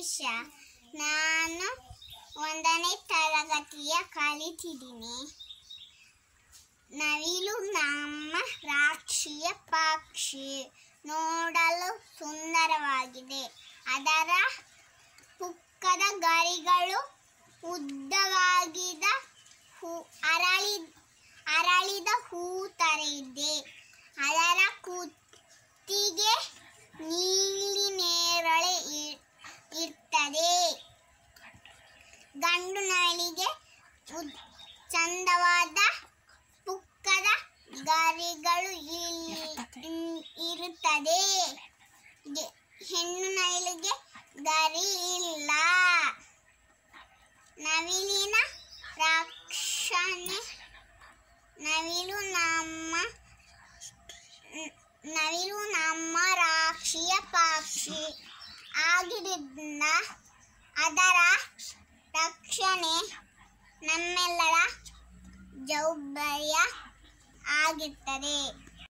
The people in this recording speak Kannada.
ಸತೀಶ. ನಾನು 1ನೇ ತರಗತಿಯ ಕಲಿತಿದ್ದೀನಿ. ನವಿಲು ನಮ್ಮ ರಾಷ್ಟ್ರೀಯ ಪಕ್ಷಿ. ನೋಡಲು ಸುಂದರವಾಗಿದೆ. ಅದರ ಪುಕ್ಕದ ಗರಿಗಳು ಉದ್ದವಾಗಿದ್ದ ಅರಳಿದ ಹೂ ತರ ಇದೆ. ಅದರ ಕುತ್ತಿಗೆ ನೀಲಿ ನೇರಳೆ ಇರ್ತದೆ. ಗಂಡು ನವಿಲಿಗೆ ಚಂದವಾದ ಪುಕ್ಕದ ಗರಿಗಳು ಇರುತ್ತದೆ. ಹೆಣ್ಣು ನವಿಲಿಗೆ ಗರಿ ಇಲ್ಲ. ನವಿಲಿನ ರಕ್ಷಣೆ. ನವಿಲು ನಮ್ಮ ರಾಷ್ಟ್ರೀಯ ಪಕ್ಷಿ ಆಗಿದ್ದರಿಂದ ಅದರ ರಕ್ಷಣೆ ನಮ್ಮೆಲ್ಲರ ಜವಾಬ್ದಾರಿ ಆಗಿರ್ತದೆ.